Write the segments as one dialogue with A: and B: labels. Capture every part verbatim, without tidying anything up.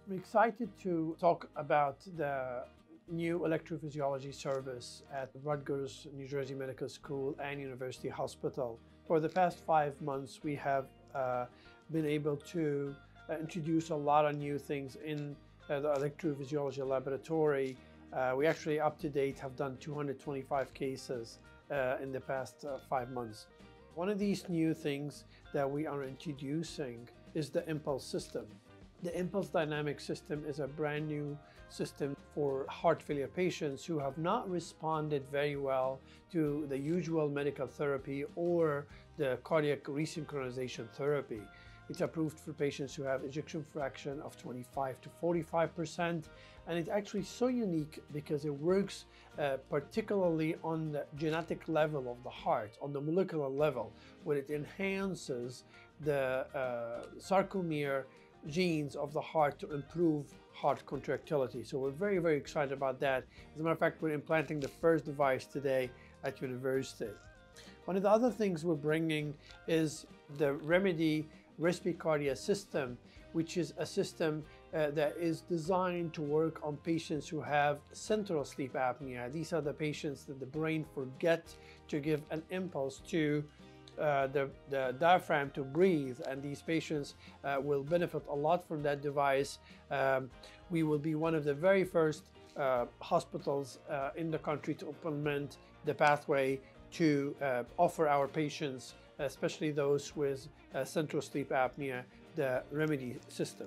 A: I'm excited to talk about the new electrophysiology service at Rutgers, New Jersey Medical School and University Hospital. For the past five months, we have uh, been able to uh, introduce a lot of new things in uh, the electrophysiology laboratory. Uh, we actually, up to date, have done two hundred twenty-five cases uh, in the past uh, five months. One of these new things that we are introducing is the impulse system. The impulse dynamic system is a brand new system for heart failure patients who have not responded very well to the usual medical therapy or the cardiac resynchronization therapy. It's approved for patients who have ejection fraction of twenty-five to forty-five percent, and it's actually so unique because it works uh, particularly on the genetic level of the heart, on the molecular level, where it enhances the uh, sarcomere genes of the heart to improve heart contractility. So we're very, very excited about that. As a matter of fact, we're implanting the first device today at university. One of the other things we're bringing is the Remedy Respicardia system, which is a system uh, that is designed to work on patients who have central sleep apnea. These are the patients that the brain forgets to give an impulse to Uh, the, the diaphragm to breathe, and these patients uh, will benefit a lot from that device. Um, we will be one of the very first uh, hospitals uh, in the country to implement the pathway to uh, offer our patients, especially those with uh, central sleep apnea, the Remedy system.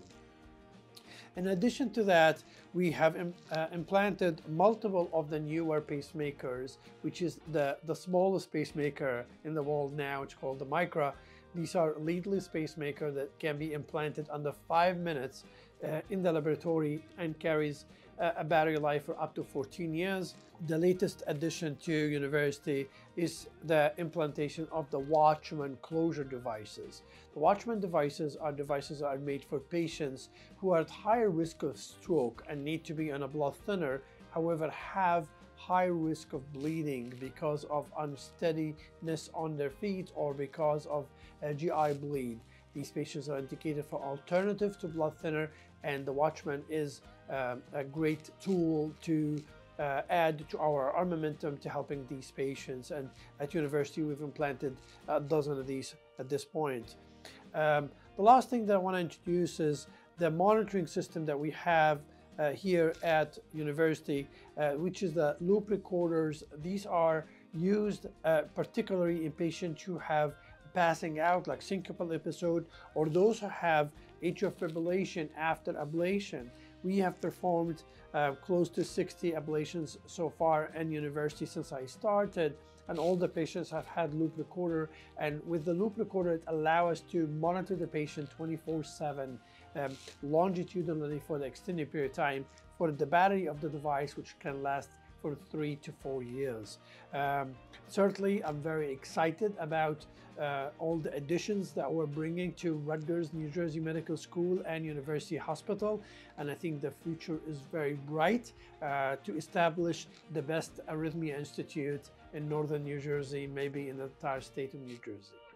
A: In addition to that, we have im uh, implanted multiple of the newer pacemakers, which is the, the smallest pacemaker in the world now. It's called the Micra. These are leadless pacemaker that can be implanted under five minutes uh, in the laboratory and carries uh, a battery life for up to fourteen years. The latest addition to university is the implantation of the Watchman closure devices. The Watchman devices are devices that are made for patients who are at higher risk of stroke and need to be on a blood thinner, however have high risk of bleeding because of unsteadiness on their feet or because of a G I bleed. These patients are indicated for alternative to blood thinner, and the Watchman is um, a great tool to uh, add to our armamentum to helping these patients. And at university, we've implanted a dozen of these at this point. Um, the last thing that I want to introduce is the monitoring system that we have uh, here at university, uh, which is the loop recorders. These are used uh, particularly in patients who have passing out, like syncopal episode, or those who have atrial fibrillation after ablation. We have performed uh, close to sixty ablations so far in university since I started, and all the patients have had loop recorder. And with the loop recorder, it allows us to monitor the patient twenty-four seven um, longitudinally for the extended period of time for the battery of the device, which can last for three to four years. Um, certainly, I'm very excited about uh, all the additions that we're bringing to Rutgers, New Jersey Medical School and University Hospital, and I think the future is very bright uh, to establish the best arrhythmia institute in northern New Jersey, maybe in the entire state of New Jersey.